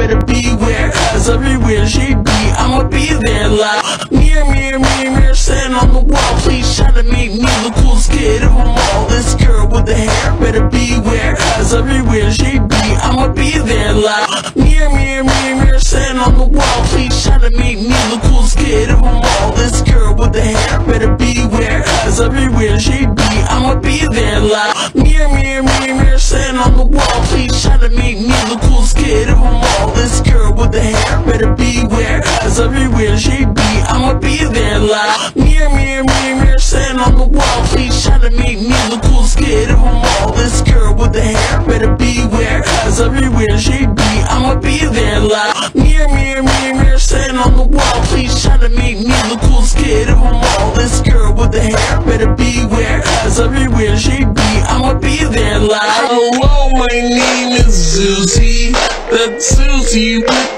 better beware, cause everywhere she be, I'ma be there like mirror, mirror, mirror, mirror, stand on the wall, please try to make me the coolest kid of them all. This girl with the hair, better beware, cause everywhere she be, I'ma be there like mirror, mirror, mirror, mirror, stand on the wall, please try to make me the coolest kid of them all. This girl with the hair, better beware, cause everywhere she be, I'ma be there like mirror, mirror, mirror, mirror, stand on the wall, please try to make me the coolest kid of them all. This girl with the hair, better beware, cause everywhere she be, I'ma be there like mirror, mirror, mirror, mirror, stand on the wall, please try to make me the coolest kid of them all. This girl with the hair, better beware, cause everywhere she be, I'ma be there like mirror, mirror, mirror, mirror, stand on the wall, please try to make me the coolest kid of them all. This girl with the hair, better beware, cause everywhere she be, I'ma be there like hello, my name is Susie, that's Susie with